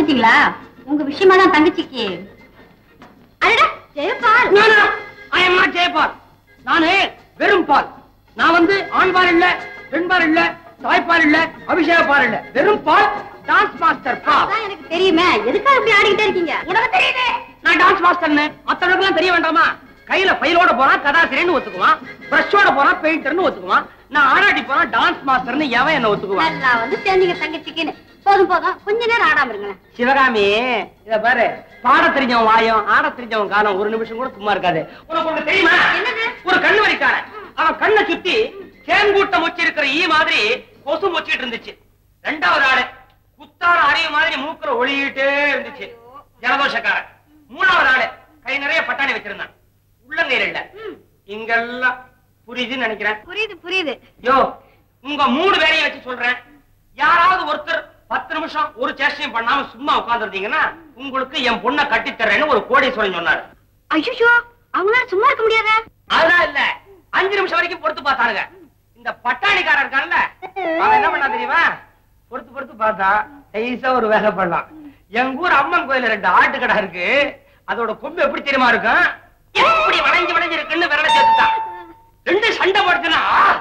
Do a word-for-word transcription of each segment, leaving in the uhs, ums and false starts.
வந்துட்டீங்களா? உங்க விஷயமா தான் தங்கச்சிக்கு. அடடா ஜெயபால். நானா ஜெயபால்? நானு வெறும் பால். நான் வந்து ஆண்பால் இல்ல, பெண்பால் இல்ல, தாய்ப்பால் இல்ல, அபிஷேக பால் இல்ல, வெறும் பால். டான்ஸ் மாஸ்டர் பால். அதான் எனக்கு தெரியுமே. எதுக்காக இப்படி ஆடிக்கிட்டே இருக்கீங்க? உனக்கு தெரியுது நான் டான்ஸ் மாஸ்டர்னு. மத்தவங்களுக்கு எல்லாம் தெரிய வேண்டாமா? கையில ஃபைலோட போனா கதாசிரியர்னு ஒத்துக்குவான், பிரஷோட போனா பெயிண்டர்னு ஒத்துக்குவான். நான் ஆடாட்டி போனா டான்ஸ் மாஸ்டர்னு எவன் என்ன ஒத்துக்குவான்? நல்லா வந்து தெரிஞ்சீங்க தங்கச்சிக்குன்னு. போதும் போதும், கொஞ்ச நேரம் ஆடாம இருங்களேன். சிவகாமி, இத பாரு, பாட தெரிஞ்சவன் வாயம், ஆட தெரிஞ்சவன் காலம் ஒரு நிமிஷம் கூட சும்மா இருக்காது. உனக்கு ஒண்ணு தெரியுமா? ஒரு கண்ணு வரிக்காரன், அவன் கண்ணை சுத்தி தேங்கூட்டம் வச்சு இருக்கிற ஈ மாதிரி கொசு வச்சுட்டு இருந்துச்சு. ரெண்டாவது ஆளு குத்தார அறிவு மாதிரி மூக்குற ஒளியிட்டே இருந்துச்சு, ஜலதோஷக்காரன். மூணாவது ஆளு கை நிறைய பட்டாணி வச்சிருந்தான், உள்ளங்கையில இல்ல. இங்கெல்லாம் புரியுதுன்னு நினைக்கிறேன். புரியுது புரியுது. யோ, உங்க மூணு பேரையும் வச்சு சொல்றேன். யாராவது ஒருத்தர் பத்து நிமிஷம் ஒரு சேஷ்டையும் பண்ணாம சும்மா உட்கார்ந்துருந்தீங்கன்னா உங்களுக்கு என் பொண்ணை கட்டித்தர்றேன்னு ஒரு கோடீஸ்வரன் சொன்னாரு. ஐயோ, அவங்களால சும்மா இருக்க முடியாத. அதெல்லாம் இல்ல, அஞ்சு நிமிஷம் வரைக்கும் பொறுத்து பார்த்தாருங்க. இந்த பட்டாணிக்காரன் இருக்கான்ல, அவன் என்ன பண்ணா தெரியுமா? பொறுத்து பொறுத்து பார்த்தா ஈஸா ஒரு வேலை பண்ணலாம். எங்க ஊர் அம்மன் கோயில ரெண்டு ஆட்டு கடை இருக்கு, அதோட கொம்பு எப்படி தெரியுமா இருக்கும்? எப்படி வளைஞ்சு வளைஞ்சு இருக்குன்னு விரல சேர்த்துட்டான். ரெண்டு சண்டை படுத்துனா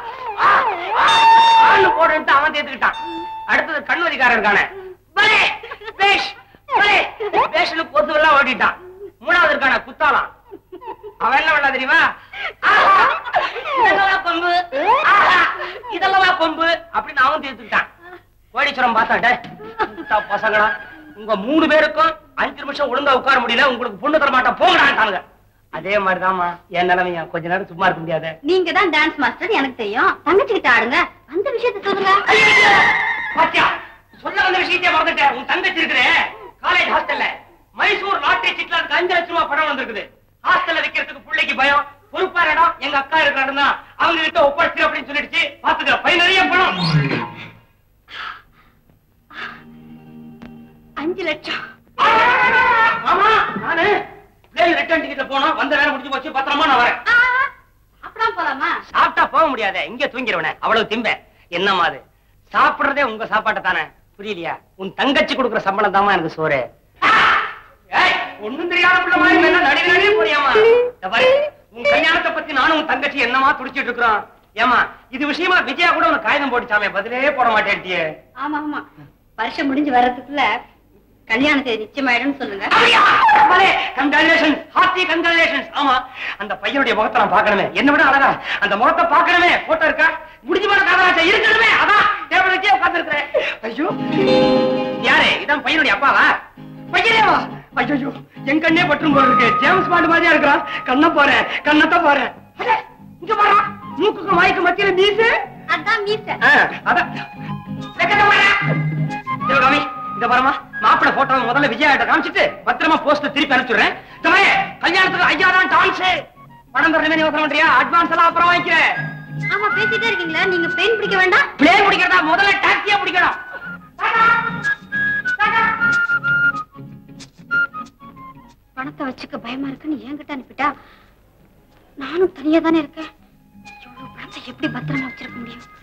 போட்டு அவன் தேத்துக்கிட்டான். அடுத்தது கண்வதிக்காரன் இருக்கானே, பொத்து எல்லாம் ஓட்டிட்டான். மூணாவது இருக்கான குத்தாலாம், அவன் என்ன பண்ணா தெரியுமா? இதெல்லாம் கொம்பு, இதெல்லாம் கொம்பு அப்படின்னு அவன் தேத்துக்கிட்டான். கோடீஸ்வரம் பார்த்தாட்ட பசங்களா, உங்க மூணு பேருக்கும் அஞ்சு நிமிஷம் ஒழுங்கா உட்கார முடியல, உங்களுக்கு பொண்ணு தர மாட்டா போங்கடான்ட்டாங்க. அதே மாதிரிதான்மா என் நிலைமையா, கொஞ்ச நேரம் சும்மா இருக்க முடியாது. நீங்க தான் டான்ஸ் மாஸ்டர் எனக்கு தெரியும், தங்கச்சிக்கிட்ட ஆடுங்க. அந்த விஷயத்தை சொல்லுங்க. பாத்தியா, சொல்ல வந்த விஷயத்தையே மறந்துட்டேன். உன் தங்கச்சி இருக்கிற காலேஜ் ஹாஸ்டல்ல மைசூர் லாட்டரி சீட்ல அதுக்கு அஞ்சு லட்சம் ரூபாய் பணம் வந்திருக்குது. ஹாஸ்டல்ல வைக்கிறதுக்கு பிள்ளைக்கு பயம், பொறுப்பா இடம் எங்க அக்கா இருக்கிறாருன்னா அவங்க கிட்ட ஒப்படைச்சு அப்படின்னு சொல்லிடுச்சு. பாத்துக்க, பை நிறைய பணம். அஞ்சு லட்சம். ஆமா, நானு ரிட்டர்ன் டிக்கெட்ல போனா வந்த வேலை முடிஞ்சு போச்சு, பத்திரமா நான் வரேன். அப்படிலாம் போலாமா? சாப்பிட்டா போக முடியாத, இங்க தூங்கிடுவனே, அவ்வளவு திம்ப. என்னமா அது, சாப்பிடுறதே உங்க சாப்பாட்டை தானே, புரியலையா? உன் தங்கச்சி கொடுக்குற சம்பளம் தாமா எனக்கு சோறு. ஒண்ணும் தெரியாத பிள்ளை மாதிரி நடிகை நடிகை போறியாமா? உன் கல்யாணத்தை பத்தி நானும் உன் தங்கச்சி என்னமா துடிச்சிட்டு இருக்கிறோம். ஏமா, இது விஷயமா விஜயா கூட உனக்கு காகிதம் போட்டுச்சாமே, பதிலே போட மாட்டேன்ட்டியே. ஆமா ஆமா, வருஷம் முடிஞ்சு வர்றதுக்குள்ள கல்யாண தேதி நிச்சயமாயிடும் சொல்லுங்க. Congratulations, hearty congratulations. ஆமா, அந்த பையனுடைய முகத்தை நான் பார்க்கணுமே, என்ன விட அழகா அந்த முகத்தை பார்க்கணுமே. போட்டோ இருக்கா? முடிஞ்சு போன காதலாச்சா இருக்கணுமே. அதான் டேபிள் வச்சே உட்கார்ந்து இருக்கிறேன். ஐயோ, யாரு? இதான் பையனுடைய அப்பாவா? பையனேவா? ஐயோ, என் கண்ணே பற்றும் போல இருக்கு. ஜேம்ஸ் பாண்ட் மாதிரியா இருக்கிறான். கண்ணை போறேன், கண்ணத்தை போறேன். இங்க போறா, மூக்குக்கு வாய்க்கு மத்தியில மீசு. அதான் மீச. அதான் சிவகாமி, இந்த பாருமா, மாப்பிள போட்டோ முதல்ல விஜயாட்ட காமிச்சிட்டு பத்திரமா போஸ்ட் திருப்பி அனுப்பிச்சுடுறேன். கல்யாணத்துக்கு ஐயா தான் டான்ஸ். பணம் தரணுமே நீ யோசனை பண்றியா? அட்வான்ஸ் எல்லாம் அப்புறம் வாங்கிக்கிறேன். ஆமா, பேசிட்டே இருக்கீங்களா? நீங்க பிளேன் பிடிக்க வேண்டாம். பிளேன் பிடிக்கிறதா? முதல்ல டாக்ஸியா பிடிக்கணும். பணத்தை வச்சுக்க பயமா இருக்குன்னு என்கிட்ட அனுப்பிட்டா, நானும் தனியா தானே இருக்கேன். எவ்வளவு பணத்தை எப்படி பத்திரமா வச்சிருக்க முடியும்?